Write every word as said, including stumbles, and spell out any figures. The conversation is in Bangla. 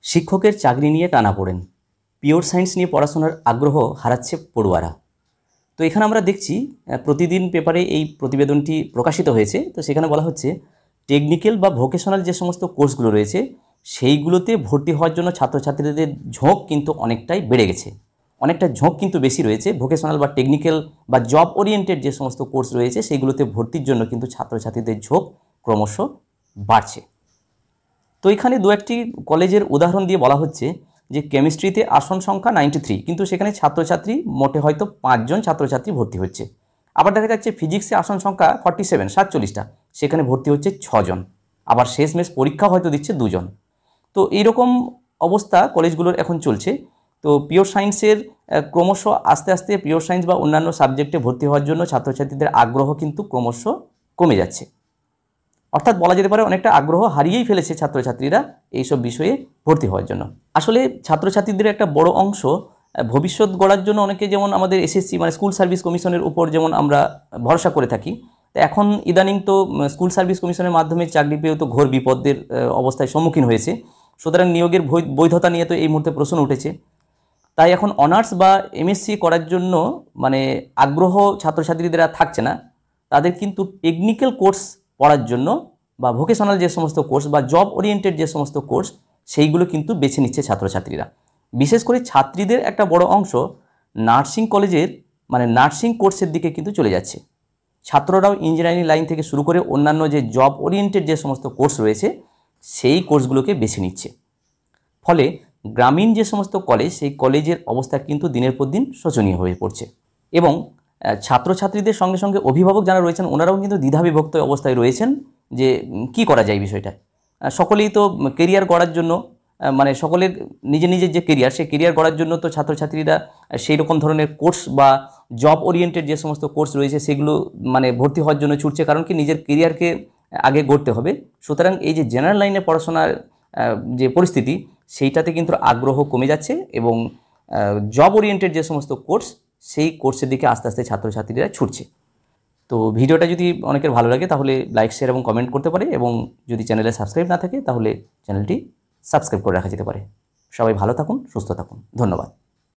শিক্ষকের চাকরি নিয়ে টানাপোড়েন, পিওর সায়েন্স নিয়ে পড়াশোনার আগ্রহ হারাচ্ছে পড়ুয়ারা। তো এখানে আমরা দেখছি প্রতিদিন পেপারে এই প্রতিবেদনটি প্রকাশিত হয়েছে। তো সেখানে বলা হচ্ছে টেকনিক্যাল বা ভোকেশনাল যে সমস্ত কোর্সগুলো রয়েছে সেইগুলোতে ভর্তি হওয়ার জন্য ছাত্রছাত্রীদের ঝোঁক কিন্তু অনেকটাই বেড়ে গেছে, অনেকটা ঝোঁক কিন্তু বেশি রয়েছে। ভোকেশনাল বা টেকনিক্যাল বা জব ওরিয়েন্টেড যে সমস্ত কোর্স রয়েছে সেইগুলোতে ভর্তির জন্য কিন্তু ছাত্রছাত্রীদের ঝোঁক ক্রমশ বাড়ছে। তো এখানে দু একটি কলেজের উদাহরণ দিয়ে বলা হচ্ছে যে কেমিস্ট্রিতে আসন সংখ্যা নাইনটি থ্রি, কিন্তু সেখানে ছাত্রছাত্রী মোটে হয়তো পাঁচজন ছাত্রছাত্রী ভর্তি হচ্ছে। আবার দেখা যাচ্ছে ফিজিক্সে আসন সংখ্যা ফর্টি সেভেন সাতচল্লিশটা, সেখানে ভর্তি হচ্ছে ছজন, আবার শেষমেশ পরীক্ষা হয়তো দিচ্ছে দুজন। তো এইরকম অবস্থা কলেজগুলোর এখন চলছে। তো পিওর সায়েন্সের ক্রমশ আস্তে আস্তে পিওর সায়েন্স বা অন্যান্য সাবজেক্টে ভর্তি হওয়ার জন্য ছাত্রছাত্রীদের আগ্রহ কিন্তু ক্রমশ কমে যাচ্ছে। অর্থাৎ বলা যেতে পারে অনেকটা আগ্রহ হারিয়েই ফেলেছে ছাত্রছাত্রীরা এইসব বিষয়ে ভর্তি হওয়ার জন্য। আসলে ছাত্রছাত্রীদের একটা বড় অংশ ভবিষ্যৎ গড়ার জন্য অনেকে যেমন আমাদের এসএসসি মানে স্কুল সার্ভিস কমিশনের উপর যেমন আমরা ভরসা করে থাকি, তো এখন ইদানিং তো স্কুল সার্ভিস কমিশনের মাধ্যমে চাকরি পেয়েও তো ঘোর বিপদের অবস্থায় সম্মুখীন হয়েছে। সুতরাং নিয়োগের বৈধতা নিয়ে তো এই মুহূর্তে প্রশ্ন উঠেছে। তাই এখন অনার্স বা এমএসসি করার জন্য মানে আগ্রহ ছাত্রছাত্রীদের আর থাকছে না। তাদের কিন্তু টেকনিক্যাল কোর্স পড়ার জন্য বা ভোকেশনাল যে সমস্ত কোর্স বা জব ওরিয়েন্টেড যে সমস্ত কোর্স সেইগুলো কিন্তু বেছে নিচ্ছে ছাত্রছাত্রীরা। বিশেষ করে ছাত্রীদের একটা বড় অংশ নার্সিং কলেজের মানে নার্সিং কোর্সের দিকে কিন্তু চলে যাচ্ছে। ছাত্ররাও ইঞ্জিনিয়ারিং লাইন থেকে শুরু করে অন্যান্য যে জব ওরিয়েন্টেড যে সমস্ত কোর্স রয়েছে সেই কোর্সগুলোকে বেছে নিচ্ছে। ফলে গ্রামীণ যে সমস্ত কলেজ সেই কলেজের অবস্থা কিন্তু দিনের পর দিন শোচনীয় হয়ে পড়ছে। এবং ছাত্রছাত্রীদের সঙ্গে সঙ্গে অভিভাবক যারা রয়েছেন ওনারাও কিন্তু দ্বিধাবিভক্ত অবস্থায় রয়েছেন যে কি করা যায় বিষয়টা। সকলেই তো কেরিয়ার গড়ার জন্য মানে সকলের নিজে নিজের যে কেরিয়ার সেই কেরিয়ার গড়ার জন্য তো ছাত্রছাত্রীরা সেই রকম ধরনের কোর্স বা জব ওরিয়েন্টেড যে সমস্ত কোর্স রয়েছে সেগুলো মানে ভর্তি হওয়ার জন্য ছুটছে, কারণ কি নিজের কেরিয়ারকে আগে গড়তে হবে। সুতরাং এই যে জেনারেল লাইনে পড়াশোনার যে পরিস্থিতি সেইটাতে কিন্তু আগ্রহ কমে যাচ্ছে এবং জব ওরিয়েন্টেড যে সমস্ত কোর্স সেই কোর্সের দিকে আস্তে আস্তে ছাত্রছাত্রীরা ছুটছে। তো ভিডিওটা যদি অনেকের ভালো লাগে তাহলে লাইক শেয়ার এবং কমেন্ট করতে পারে, এবং যদি চ্যানেলে সাবস্ক্রাইব না থাকে তাহলে চ্যানেলটি সাবস্ক্রাইব করে রাখা যেতে পারে। সবাই ভালো থাকুন, সুস্থ থাকুন, ধন্যবাদ।